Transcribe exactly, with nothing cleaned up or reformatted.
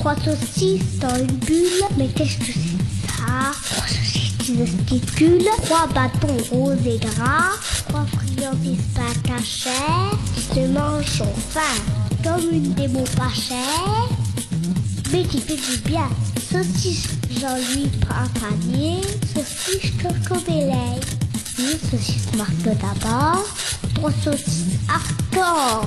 trois saucisses dans une bulle. Mais qu'est-ce que c'est ça? Trois saucisses qui se sticulent. Trois bâtons roses et gras. Trois friandises pas cachées. Qui se mangent en faim comme une démo pas chère. Mais qui fait du bien. Saucisse Jean-Louis Printanier. Saucisse Cocobelay. Une saucisse marque d'abord. Trois saucisses hardcore.